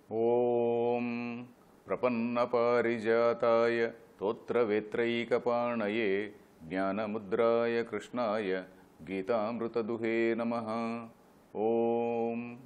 Om Prapannaparijataya Totravetraikapanaya Jnana Mudraya Krishnaya Gitamrutaduhe Namaha. Om.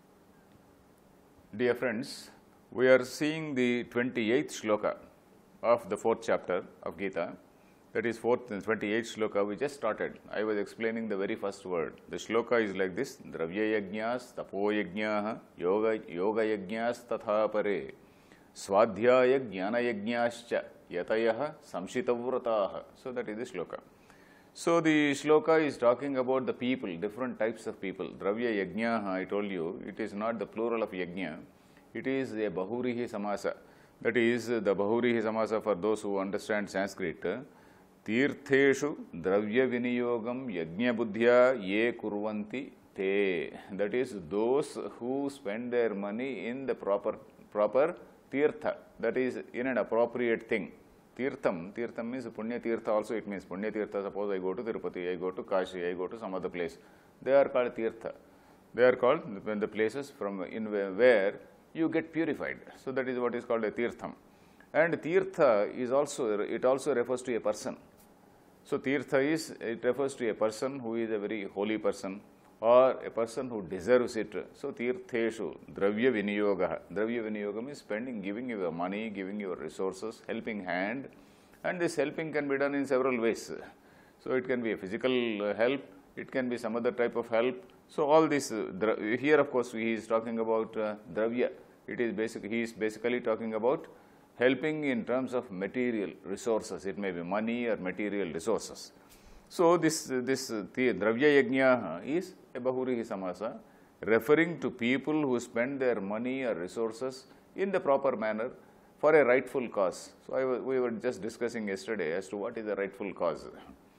Dear friends, we are seeing the 28th shloka of the 4th chapter of Gita. That is 28th shloka we just started. I was explaining the very first word. The shloka is like this: Dravya yajñas, tapo yajñaha, yoga yajñas tatha pare, swadhyaya jnana yajñascha, yatayaha samshitavrataha. So that is the shloka. So the shloka is talking about the people, different types of people. Dravya yajñaha, I told you, it is not the plural of yajña. It is a bahurihi samasa. That is the bahurihi samasa for those who understand Sanskrit. Tirtheshu dravya viniyogam yajna buddhya ye kurvanti te. That is those who spend their money in the proper tirtha. That is in an appropriate thing. Tirtham means punya tirtha also. It means punya tirtha. Suppose I go to Tirupati, I go to Kashi, I go to some other place. They are called tirtha. They are called the places from where you get purified. So that is what is called a tirtham. And tirtha is also, it also refers to a person. So tirtha it refers to a person who is a very holy person or a person who deserves it. So tirtheshu dravya viniyoga. Dravya viniyoga means spending, giving your money, giving your resources, helping hand. And this helping can be done in several ways. So it can be a physical help, it can be some other type of help. So all this, here of course he is talking about dravya. It is he is basically talking about helping in terms of material resources. It may be money or material resources. So this dravya yajna is a bahurihi samasa, referring to people who spend their money or resources in the proper manner for a rightful cause. So we were just discussing yesterday as to what is the rightful cause.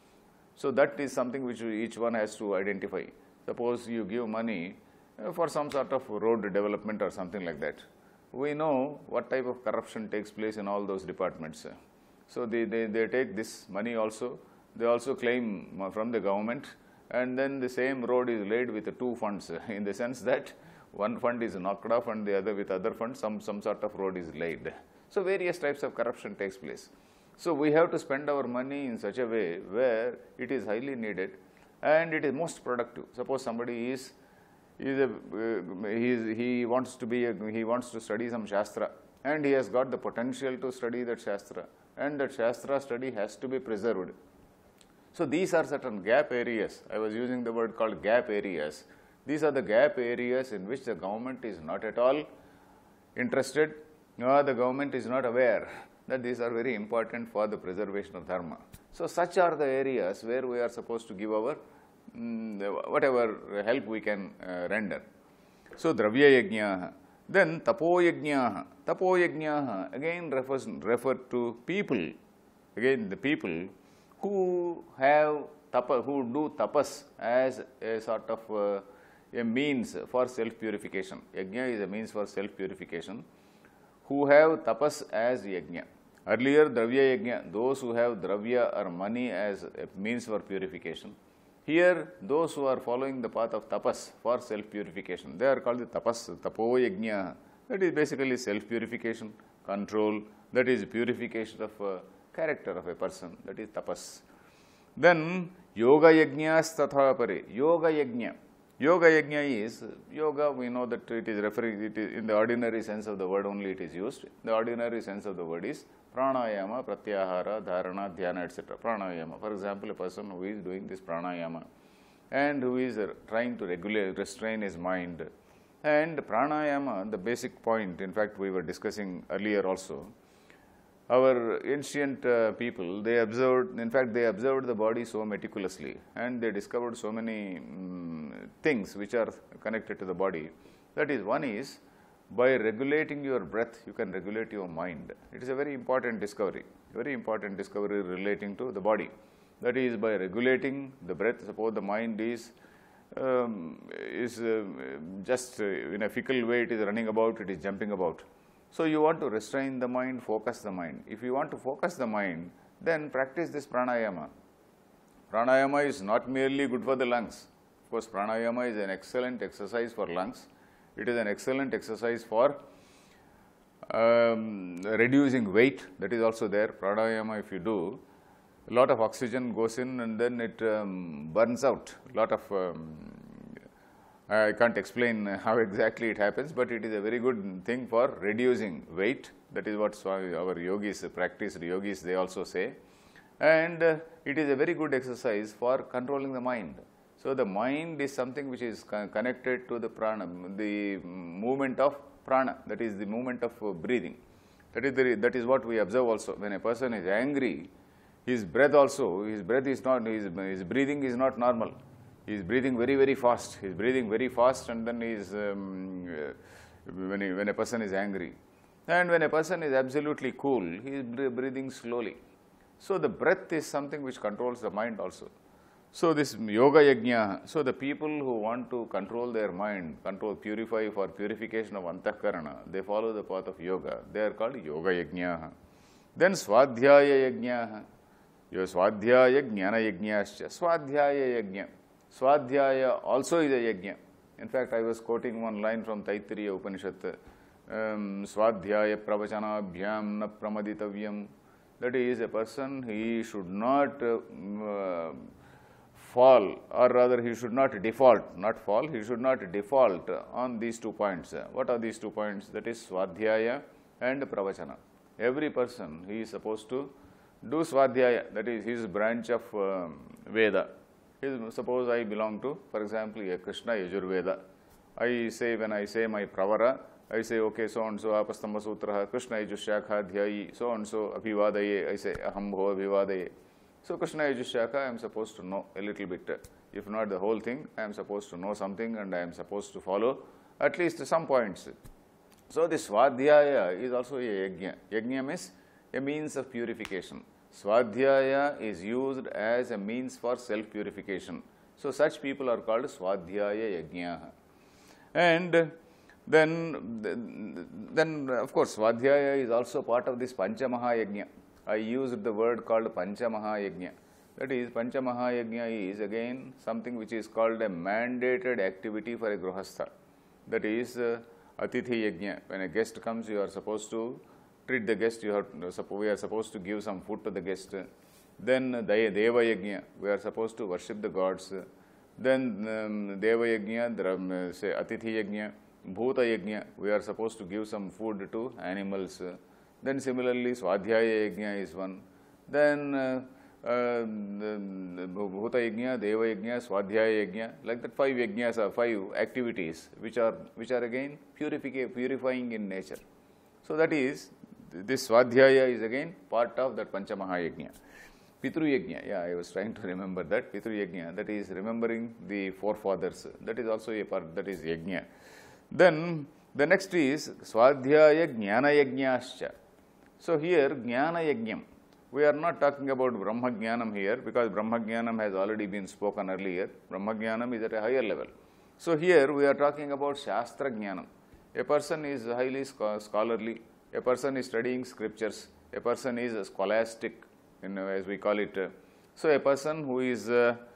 So that is something which each one has to identify. Suppose you give money for some sort of road development or something like that. We know what type of corruption takes place in all those departments. So they take this money also, they also claim from the government, and then the same road is laid with two funds, in the sense that one fund is knocked off and the other with other funds some sort of road is laid. So various types of corruption takes place. So we have to spend our money in such a way where it is highly needed and it is most productive. Suppose somebody he wants to study some Shastra, and he has got the potential to study that Shastra, and that Shastra study has to be preserved. So these are certain gap areas. I was using the word called gap areas. These are the gap areas in which the government is not at all interested, nor the government is not aware that these are very important for the preservation of Dharma. So such are the areas where we are supposed to give our whatever help we can render. So dravya yajñaha. Then tapo yajñaha. Tapo yajñaha again refer to people. Again the people who do tapas as a sort of a means for self-purification. Yajna is a means for self-purification. Who have tapas as yajna. Earlier dravya yajna, those who have dravya or money as a means for purification. Here, those who are following the path of tapas for self-purification, they are called the tapas, tapo yajna. That is basically self-purification, control, that is purification of character of a person, that is tapas. Then, yoga yajñas tatha pare. Yoga yajna. Yoga yajna is, yoga we know that it is referring, it is in the ordinary sense of the word only it is used. The ordinary sense of the word is pranayama, pratyahara, dharana, dhyana, etc. Pranayama. For example, a person who is doing this pranayama and who is trying to restrain his mind. And pranayama, the basic point, in fact, we were discussing earlier also. Our ancient people, they observed the body so meticulously, and they discovered so many things which are connected to the body. That is, one is, by regulating your breath, you can regulate your mind. It is a very important discovery relating to the body. That is, by regulating the breath, suppose the mind is just in a fickle way, it is running about, it is jumping about. So you want to restrain the mind, focus the mind. If you want to focus the mind, then practice this pranayama. Pranayama is not merely good for the lungs. Of course, pranayama is an excellent exercise for lungs. It is an excellent exercise for reducing weight, that is also there. Pranayama, if you do, a lot of oxygen goes in and then it burns out. A lot of, I can't explain how exactly it happens, but it is a very good thing for reducing weight. That is what our yogis, practiced yogis, they also say. And it is a very good exercise for controlling the mind. So the mind is something which is connected to the prana, the movement of prana, that is the movement of breathing. That is what we observe also. When a person is angry, his breath also, his breathing is not normal. He is breathing very, very fast. He is breathing very fast, and then he is, when a person is angry. And when a person is absolutely cool, he is breathing slowly. So the breath is something which controls the mind also. So this yoga yajna, so the people who want to control their mind, purify for purification of antahkarana, they follow the path of yoga. They are called yoga yajna. Then swadhyaya yajna. Swadhyaya jnana yajnascha. Swadhyaya yajna. Swadhyaya also is a yajna. In fact, I was quoting one line from Taittiriya Upanishad. Swadhyaya pravachanabhyam na pramaditavyam. That is, a person, he should not fall, or rather he should not default, not fall, he should not default on these 2 points. What are these 2 points? That is swadhyaya and pravachana. Every person, he is supposed to do swadhyaya, that is his branch of Veda. Suppose I belong to, for example, a Krishna Yajurveda. I say, when I say my pravara, I say, okay, so and so, apastamba sutra, Krishna Yajushakha dhyayi, so and so, abhivadaye, I say, aham bho abhivadaye. So Krishna Yajushakha, I am supposed to know a little bit. If not the whole thing, I am supposed to know something and I am supposed to follow at least some points. So this Swadhyaya is also a yajna. Yajna means a means of purification. Swadhyaya is used as a means for self-purification. So such people are called Swadhyaya yajna. And then of course, Swadhyaya is also part of this Panchamaha yajna. I used the word called Panchamaha yajna. That is, Panchamaha yajna is again something which is called a mandated activity for a Grihastha. That is, Atithi yajna. When a guest comes, you are supposed to treat the guest, we are supposed to give some food to the guest. Then Deva yajna, we are supposed to worship the gods. Then Deva yajna, say Atithi yajna. Bhuta yajna, we are supposed to give some food to animals. Then similarly, Swadhyaya yajna is one. Then Bhuta yajna, Deva yajna, Swadhyaya yajna, like that 5 yajnas are 5 activities which are again purifying in nature. So that is, this Swadhyaya is again part of that Panchamaha yajna. Pitru yajna, yeah, I was trying to remember that. Pitru yajna, that is remembering the forefathers. That is also a part, that is yajna. Then the next is Swadhyaya Jnana Yajnascha. So here Jnana Yajnam. We are not talking about Brahma Jnanam here because Brahma Jnanam has already been spoken earlier. Brahma Jnanam is at a higher level. So here we are talking about Shastra Jnanam. A person is highly scholarly. A person is studying scriptures. A person is scholastic, as we call it. So a person who is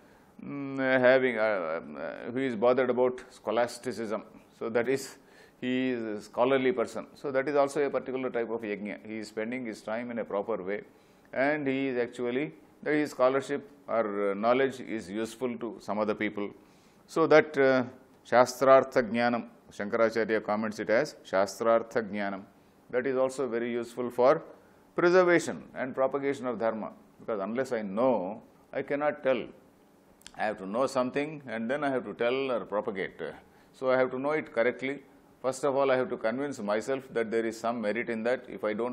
who is bothered about scholasticism. So that is, he is a scholarly person. So that is also a particular type of yajna. He is spending his time in a proper way, and he is actually, that his scholarship or knowledge is useful to some other people. So that Shastrartha Jnanam, Shankaracharya comments it as Shastrartha Jnanam. That is also very useful for preservation and propagation of dharma, because unless I know, I cannot tell. I have to know something and then I have to tell or propagate. So I have to know it correctly. First of all, I have to convince myself that there is some merit in that. If I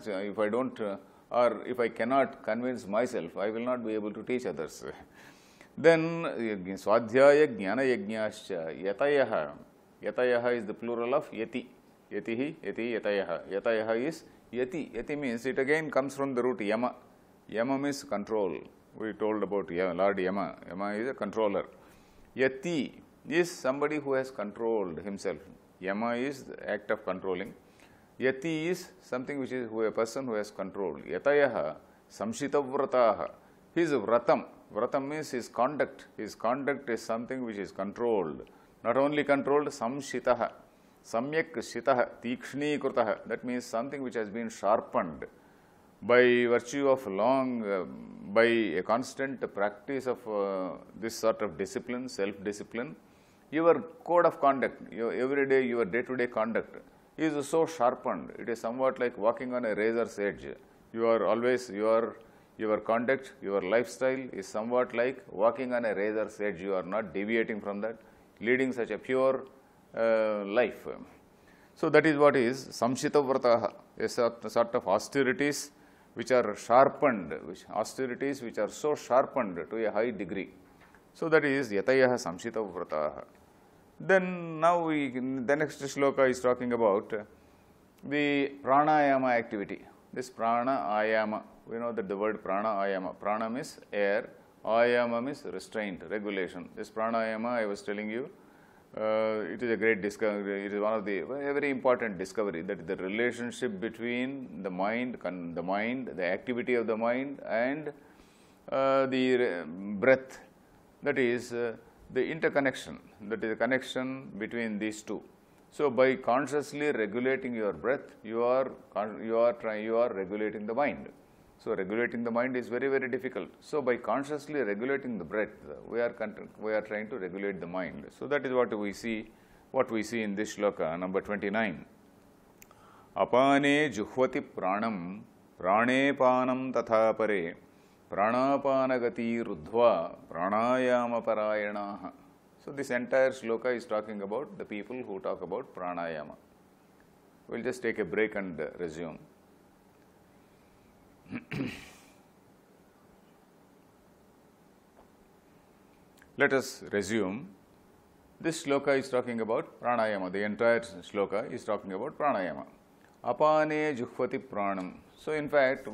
cannot convince myself, I will not be able to teach others. Then Swadhyaya Jnana Yajnascha Yatayaha. Yatayaha is the plural of Yati. Yatihi, Yati, Yatayaha. Yatayaha is Yati. Yati means, it again comes from the root Yama. Yama means control. We told about Lord Yama. Yama is a controller. Yati is somebody who has controlled himself. Yama is the act of controlling. Yati is something which is a person who has controlled. Yatayaha samshitavrataha. His vratam. Vratam means his conduct. His conduct is something which is controlled. Not only controlled, samshitaha. Samyak shitah, tikshni krutah, that means something which has been sharpened by virtue of by a constant practice of this sort of discipline, self-discipline. Your code of conduct, your everyday, your day-to-day conduct is so sharpened. It is somewhat like walking on a razor's edge. You are always, your conduct, your lifestyle is somewhat like walking on a razor's edge. You are not deviating from that, leading such a pure life. So that is what is samshita vrataha, a sort of austerities which are sharpened, austerities which are so sharpened to a high degree. So that is yatayah samshita vrataha. Then now the next shloka is talking about the pranayama activity. This prana ayama, we know that the word prana ayama, prana means air, ayama means restraint, regulation. This pranayama, I was telling you, it is a great discovery. It is one of the very important discovery, that the relationship between the mind, the activity of the mind, and the breath, that is the interconnection, that is the connection between these two. So by consciously regulating your breath, you are regulating the mind. So regulating the mind is very, very difficult. So by consciously regulating the breath, we are trying to regulate the mind. So that is what we see in this shloka, number 29. Apane juhvati pranam, prane panam tatha pare, pranapanagati ruddhva, pranayama parayanaha. So this entire shloka is talking about the people who talk about pranayama. We'll just take a break and resume. Let us resume. This shloka is talking about pranayama. The entire shloka is talking about pranayama. Apane juhvati pranam. So in fact,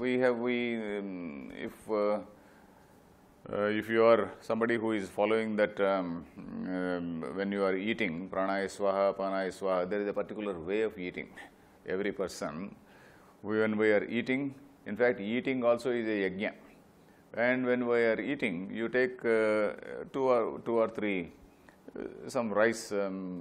if you are somebody who is following that when you are eating, pranaya swaha, apanaya swaha, there is a particular way of eating. Every person, when we are eating, in fact, eating also is a yajna. And when we are eating, you take two or three, some rice,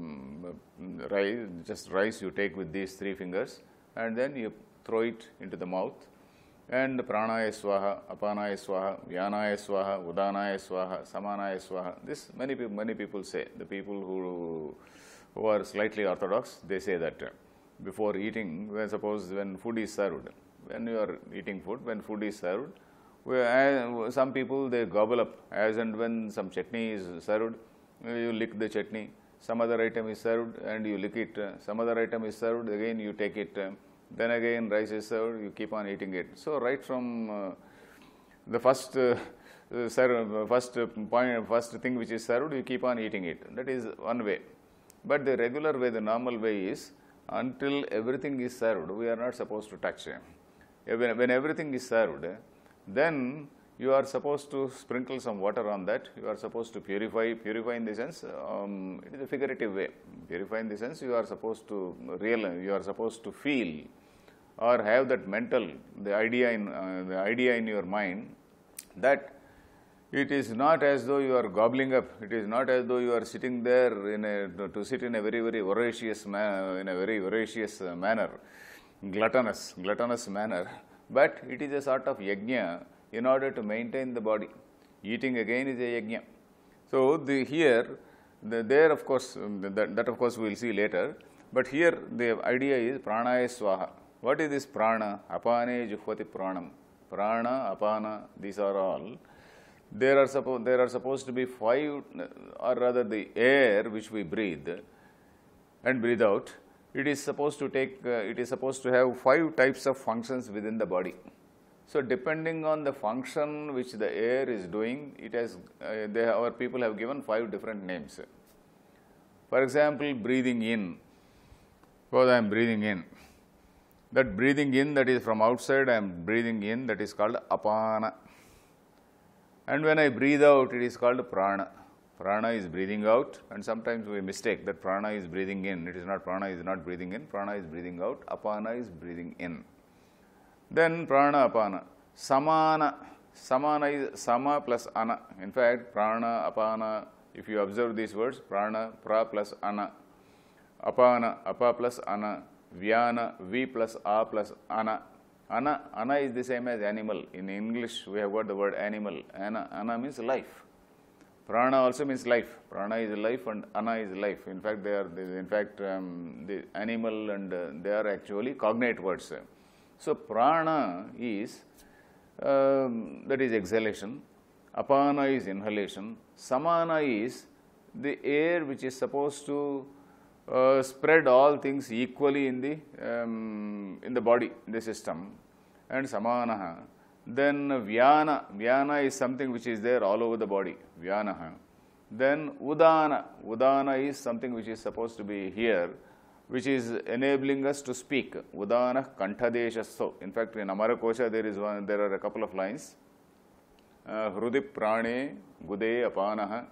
just rice you take with these three fingers, and then you throw it into the mouth. And pranaya swaha, apanaya swaha, vyanaya swaha, udanaya swaha, samanaya swaha. This many people say. The people who are slightly orthodox, they say that before eating, when food is served, when you are eating food, when food is served, some people they gobble up as and when some chutney is served, you lick the chutney. Some other item is served and you lick it. Some other item is served, again you take it. Then again rice is served, you keep on eating it. So right from the first thing which is served, you keep on eating it. That is one way. But the regular way, the normal way is, until everything is served, we are not supposed to touch. When everything is served, then you are supposed to sprinkle some water on that. You are supposed to purify in the sense, it is a figurative way. Purify in the sense, you are supposed to feel or have that mental, the idea in your mind that it is not as though you are gobbling up. It is not as though you are sitting there to sit in a very, very voracious manner, gluttonous manner. But it is a sort of yajna in order to maintain the body. Eating again is a yajna. So there of course, that of course we will see later. But here the idea is pranaya swaha. What is this prana? Apane juhvati pranam. Prana, apana, these are all. There are supposed to be five, or rather the air which we breathe and breathe out. It is supposed to have 5 types of functions within the body. So depending on the function which the air is doing, our people have given 5 different names. For example, breathing in. Suppose I am breathing in. That breathing in, that is from outside, I am breathing in, that is called apana. And when I breathe out, it is called prana. Prana is breathing out, and sometimes we mistake that prana is breathing in. It is not, prana is not breathing in, prana is breathing out, apana is breathing in. Then prana, apana. Samana. Samana is sama plus ana. In fact, prana, apana, if you observe these words, prana, pra plus ana. apana, apa plus ana, vyana, v plus a plus ana. Ana is the same as animal. In English, we have got the word animal. Ana means life. Prana also means life. Prana is life and ana is life. In fact, the animal and they are actually cognate words. So, prana is, that is exhalation. Apana is inhalation. Samana is the air which is supposed to spread all things equally in the body, in the system. And samanaha. Then vyana is something which is there all over the body, vyanaha. Then udana is something which is supposed to be here, which is enabling us to speak. Udana kantadeshasto. In fact, in Amarakosha there are a couple of lines. Hrudi prane gude apanaha.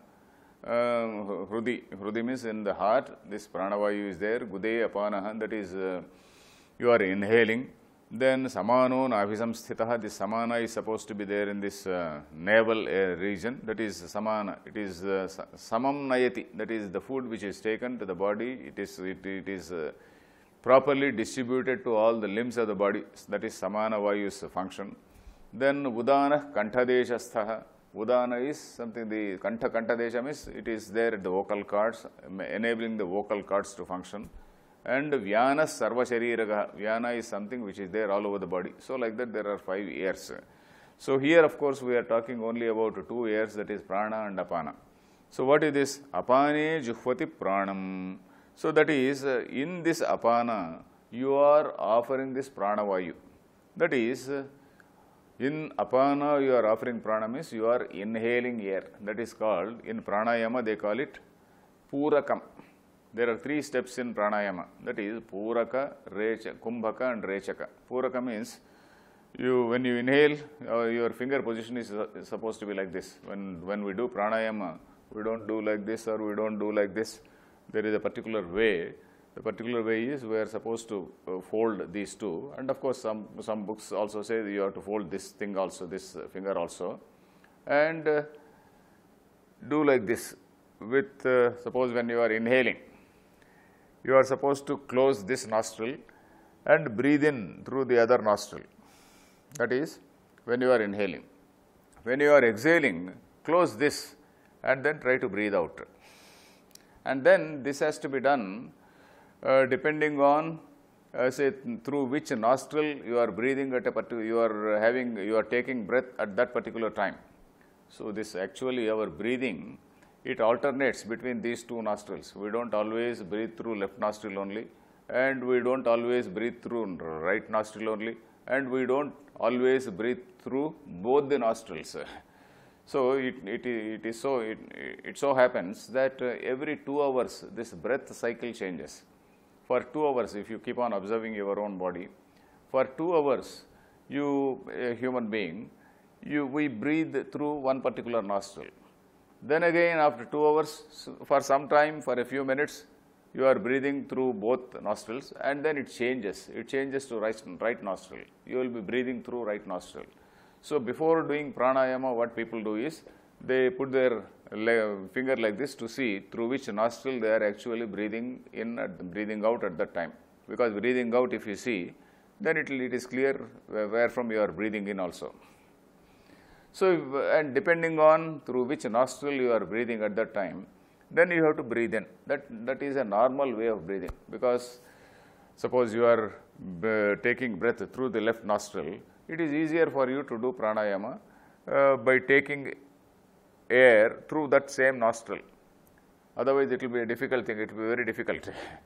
Hrudi means in the heart, this pranavayu is there, gude apanaha, that is you are inhaling. Then samano navisamsthitaha, this samana is supposed to be there in this navel region, that is samana. It is samam nayati, that is the food which is taken to the body, it is properly distributed to all the limbs of the body, that is samana vayu's function. Then udana kantadeshasthaha. Udana is something, the kantadesha means it is there at the vocal cords, enabling the vocal cords to function. And vyana sarva shariraga. Vyana is something which is there all over the body. So, like that there are 5 ears. So, here of course we are talking only about 2 ears, that is prana and apana. So, what is this? Apane juhvati pranam. So, that is in this apana you are offering this pranavayu. That is, in apana you are offering prana means you are inhaling air. That is called, in pranayama they call it purakam. There are 3 steps in pranayama. That is puraka, kumbhaka and rechaka. Puraka means when you inhale, your finger position is supposed to be like this. When we do pranayama, we don't do like this or we don't do like this. There is a particular way. The particular way is we are supposed to fold these 2. And of course, some books also say that you have to fold this thing also, this finger also. And do like this with, suppose when you are inhaling, you are supposed to close this nostril and breathe in through the other nostril. That is when you are inhaling. When you are exhaling, close this and then try to breathe out. And then this has to be done depending on say through which nostril you are breathing at a particular, you are taking breath at that particular time. So, this actually our breathing, it alternates between these 2 nostrils. We don't always breathe through left nostril only, and we don't always breathe through right nostril only, and we don't always breathe through both the nostrils. So, it so happens that every 2 hours this breath cycle changes. For 2 hours, if you keep on observing your own body, for 2 hours, you, a human being, we breathe through one particular nostril. Then again after 2 hours, for some time, for a few minutes, you are breathing through both nostrils, and then it changes to right nostril. You will be breathing through right nostril. So, before doing pranayama, what people do is, they put their finger like this to see through which nostril they are actually breathing in and breathing out at that time. Because breathing out, if you see, then it is clear where from you are breathing in also. So, and depending on through which nostril you are breathing at that time, then you have to breathe in. That is a normal way of breathing, because suppose you are taking breath through the left nostril, it is easier for you to do pranayama by taking air through that same nostril. Otherwise, it will be a difficult thing. It will be very difficult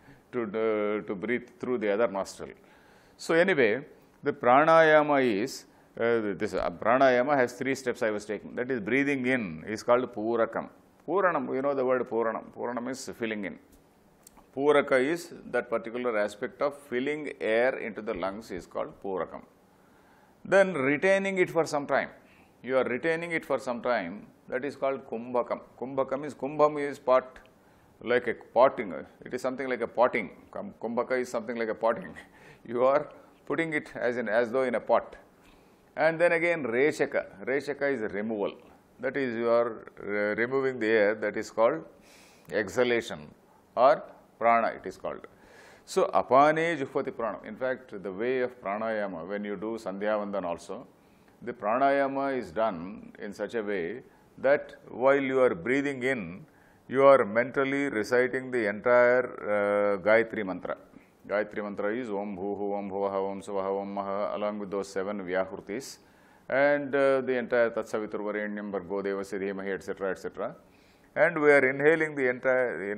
to breathe through the other nostril. So, anyway, the pranayama is, this pranayama has 3 steps I was taking. That is, breathing in is called purakam. Puranam, you know the word puranam. Puranam is filling in. Puraka is that particular aspect of filling air into the lungs is called purakam. Then retaining it for some time. You are retaining it for some time, that is called kumbhakam. Kumbhakam is, kumbham is pot, like a potting. It is something like a potting. Kumbhaka is something like a potting. You are putting it as though in a pot. And then again rechaka. Rechaka is removal. That is, you are removing the air, that is called exhalation or prana it is called. So, apane juhvati pranam. In fact, the way of pranayama, when you do Sandhya Vandan also, the pranayama is done in such a way that while you are breathing in, you are mentally reciting the entire Gayatri mantra. Gayatri mantra is Om Bhuhu, Om Bhuvaha, Om Suvaha, Om Maha, along with those 7 Vyahrutis, and the entire Tatsaviturvarenyam Bhargo Devasya Dhimahi, etc., etc. And we are inhaling the entire,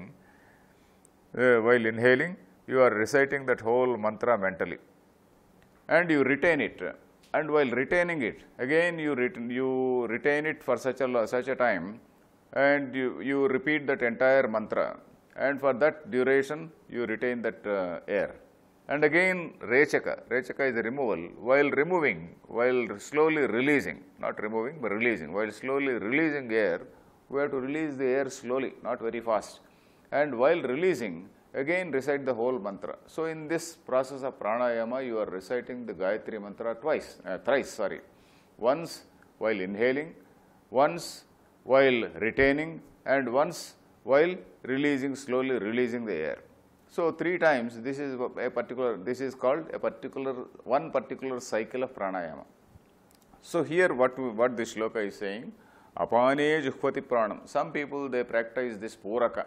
while inhaling, you are reciting that whole mantra mentally, and you retain it. And while retaining it, again you retain it for such a time, and you repeat that entire mantra, and for that duration you retain that air. And again rechaka is a removal. While slowly releasing, not removing but releasing, while slowly releasing air, we have to release the air slowly, not very fast. And while releasing, again recite the whole mantra. So, in this process of pranayama, you are reciting the Gayatri mantra thrice. Once while inhaling, once while retaining, and once while releasing, slowly releasing the air. So, 3 times this is called one particular cycle of pranayama. So, here what this shloka is saying, apane juhvati pranam. Some people, they practice this puraka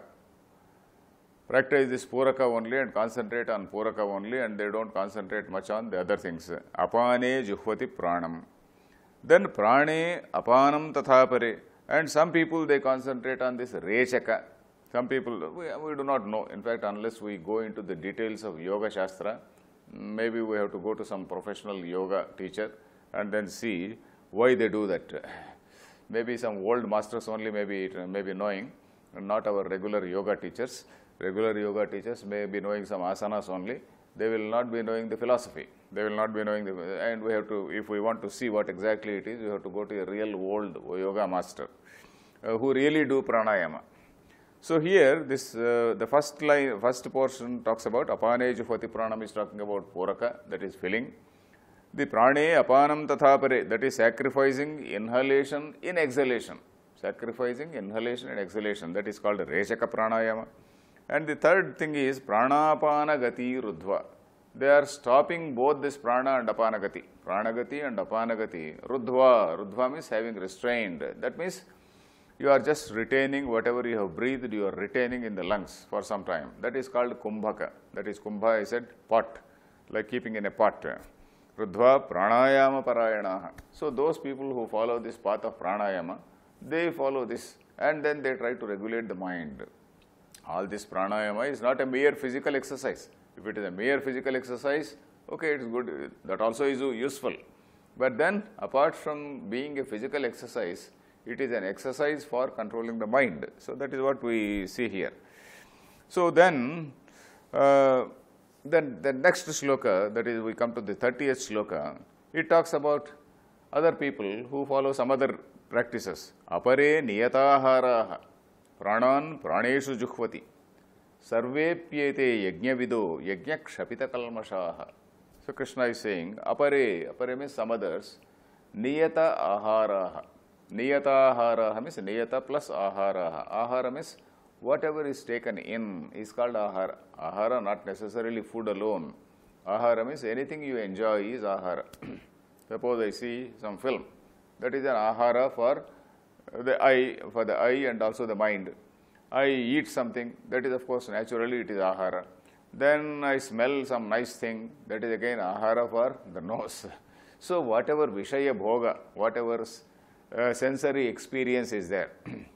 only and concentrate on puraka only, and they don't concentrate much on the other things. Apane juhvati pranam. Then prane apanam tathapare. And some people, they concentrate on this rechaka. Some people, we do not know. In fact, unless we go into the details of Yoga Shastra, maybe we have to go to some professional yoga teacher and then see why they do that. Maybe some old masters only may be knowing, and not our regular yoga teachers. Regular yoga teachers may be knowing some asanas only. They will not be knowing the philosophy. They will not be knowing and we have to, if we want to see what exactly it is, we have to go to a real old yoga master who really do pranayama. So, here this the first portion talks about apane juhvati pranam, is talking about puraka, that is filling. The prane apanam tathapare, that is sacrificing inhalation in exhalation. Sacrificing inhalation and exhalation, that is called rechaka pranayama. And the third thing is pranapana gati ruddhva. They are stopping both this prana and apana gati. Prana gati and apana gati. Ruddhva. Ruddhva means having restrained. That means you are just retaining whatever you have breathed, you are retaining in the lungs for some time. That is called kumbhaka. That is kumbha, I said, pot, like keeping in a pot. Ruddhva pranayama parayanaha. So, those people who follow this path of pranayama, they follow this, and then they try to regulate the mind. All this pranayama is not a mere physical exercise. If it is a mere physical exercise, okay, it is good, that also is useful. But then, apart from being a physical exercise, it is an exercise for controlling the mind. So, that is what we see here. So, then the next shloka, that is we come to the 30th shloka, it talks about other people who follow some other practices. Apare niyataharaha pranan praneshu juhvati sarvepyete yajnavido yajnakshapita kalmashaha. So, Krishna is saying, apare means some others, niyata aharaha. Niyataharaha means niyata plus aharaha. Ahara means whatever is taken in is called ahara. Ahara not necessarily food alone. Ahara means anything you enjoy is ahara. Suppose I see some film, that is an ahara for the eye and also the mind. I eat something, that is of course naturally it is ahara. Then I smell some nice thing, that is again ahara for the nose. So, whatever Vishaya Bhoga, whatever sensory experience is there,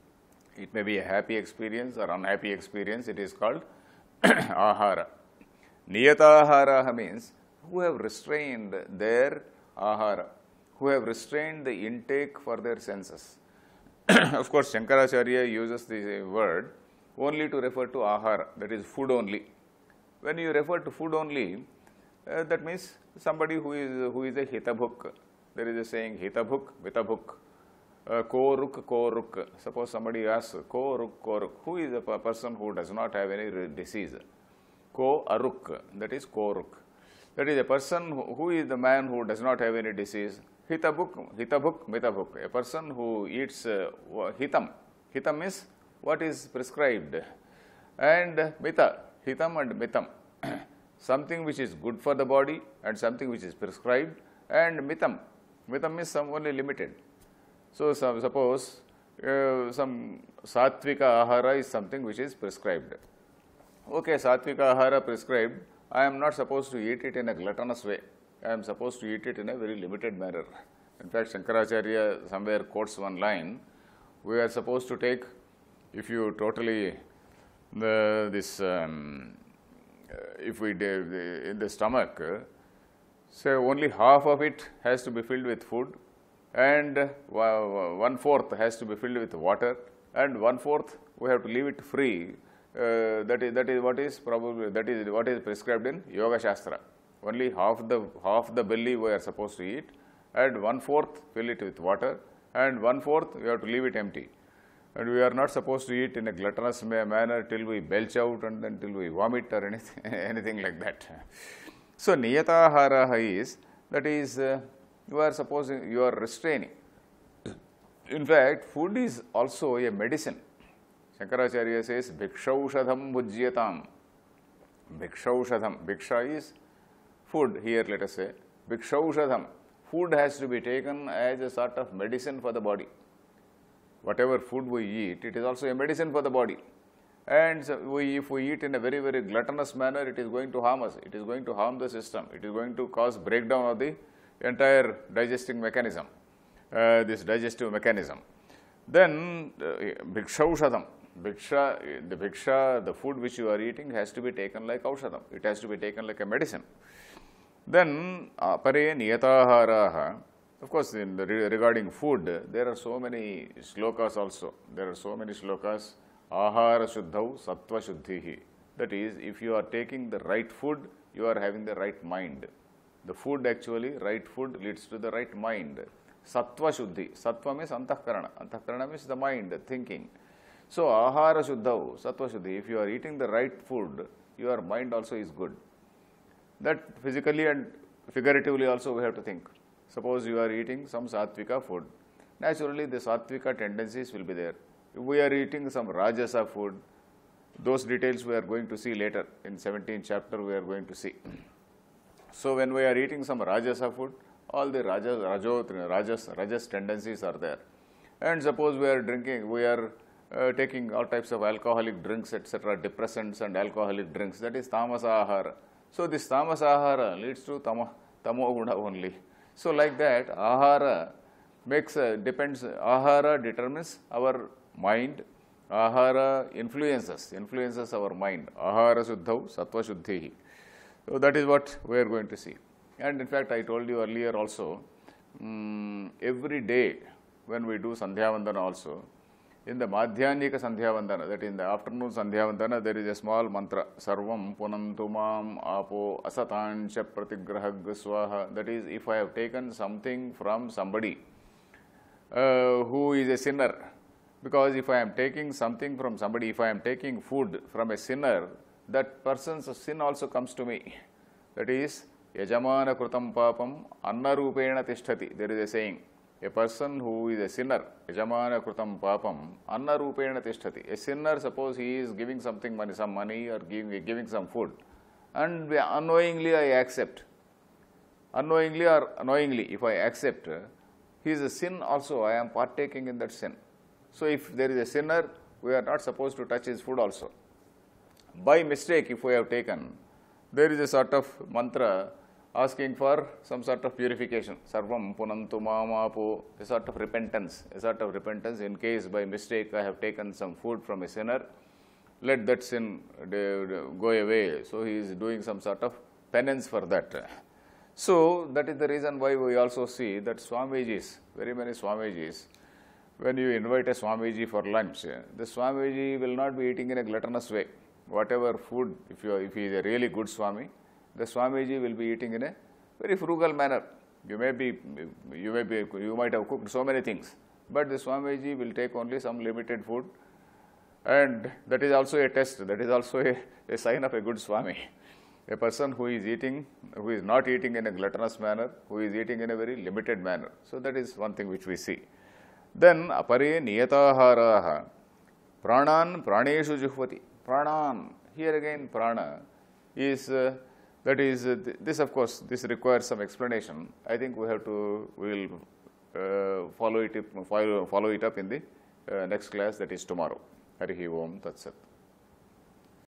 it may be a happy experience or unhappy experience, it is called ahara. Niyataharaha means who have restrained their ahara, who have restrained the intake for their senses. Of course, Shankaracharya uses the word only to refer to ahara, that is food only. When you refer to food only, that means somebody who is a hitabhuk. There is a saying hitabhuk, vitabhuk, koruk. Suppose somebody asks koruk. Who is a person who does not have any disease? Ko aruk, that is koruk. That is a person who is the man who does not have any disease. Hitabhuk, mitabhuk. A person who eats hitam. Hitam means what is prescribed. and mita, hitam and mitam. Something which is good for the body and something which is prescribed, and mitam. Mitam is some only limited. So, suppose some sattvika ahara is something which is prescribed. Okay, sattvika ahara prescribed, I am not supposed to eat it in a gluttonous way. I am supposed to eat it in a very limited manner. In fact, Shankaracharya somewhere quotes one line, we are supposed to take, if you totally, if we in the stomach, say only half of it has to be filled with food, and 1/4 has to be filled with water, and 1/4 we have to leave it free. That is what is prescribed in Yoga Shastra. Only half the belly we are supposed to eat, and 1/4 fill it with water, and 1/4 we have to leave it empty. And we are not supposed to eat in a gluttonous manner till we belch out and then till we vomit or anything like that. So, niyatahara is, that is, you are restraining. In fact, food is also a medicine. Shankaracharya says, bhikshaushadham bhujyatam. Bhikshaushadham. Bhiksha is food here, let us say. Bhikshaushadham. Food has to be taken as a sort of medicine for the body. Whatever food we eat, it is also a medicine for the body. And so if we eat in a very, very gluttonous manner, it is going to harm us. It is going to harm the system. It is going to cause breakdown of the entire digesting mechanism, this digestive mechanism. Then, bhikshaushadham. The food which you are eating has to be taken like aushadam. It has to be taken like a medicine. Then, apare niyataharaha. Of course, regarding food, there are so many shlokas also. There are so many shlokas. Ahara shuddhau sattva shuddhihi. That is, if you are taking the right food, you are having the right mind. The food actually, right food leads to the right mind. Sattva shuddhi. Sattva means antahkarana. Antahkarana means the mind, the thinking. So, ahara shuddhau sattva shuddhi. If you are eating the right food, your mind also is good. That physically and figuratively also we have to think. Suppose you are eating some sattvika food. Naturally, the sattvika tendencies will be there. If we are eating some rajasa food, those details we are going to see later. In 17th chapter, we are going to see. So, when we are eating some rajasa food, all the rajas tendencies are there. And suppose we are taking all types of alcoholic drinks, etc., depressants and alcoholic drinks, that is tamasa ahara. So, this tamasa ahara leads to tamo guna only. So, like that, ahara ahara determines our mind, ahara influences our mind. Ahara shuddhau sattva shuddhihi. So, that is what we are going to see. And in fact, I told you earlier also, every day when we do Sandhya Vandana also, in the Madhyanika Sandhya Vandana, that in the afternoon Sandhya Vandana, there is a small mantra, Sarvam Punantu Mam Apo Asatancha Pratigrahag Swaha. That is, if I have taken something from somebody who is a sinner, because if I am taking something from somebody, if I am taking food from a sinner, that person's sin also comes to me. That is, Yajamana Krutam Papam Anna Rupena Tishtati. There is a saying. A person who is a sinner, Yajamana Krutam Papam, Anna Rupena Tishtati. A sinner, suppose he is giving something money, some money or giving some food, and unknowingly I accept. Unknowingly or knowingly, if I accept, he is a sin also, I am partaking in that sin. So, if there is a sinner, we are not supposed to touch his food also. By mistake, if we have taken, there is a sort of mantra asking for some sort of purification. Sarvam punantu mamapo, a sort of repentance. In case by mistake I have taken some food from a sinner, let that sin go away. So, he is doing some sort of penance for that. So, that is the reason why we also see that Swamijis, very many Swamijis, when you invite a Swamiji for lunch, the Swamiji will not be eating in a gluttonous way. Whatever food, if he is a really good Swami, the Swamiji will be eating in a very frugal manner. You might have cooked so many things, but the Swamiji will take only some limited food, and that is also a test. That is also a sign of a good Swami. A person who is not eating in a gluttonous manner, who is eating in a very limited manner. So, that is one thing which we see. Then, apare niyataharaha pranan praneshu juhvati. Pranan, here again prana is, this of course, this requires some explanation. I think we will follow it up in the next class, that is tomorrow. Harihi Om Tat Sat.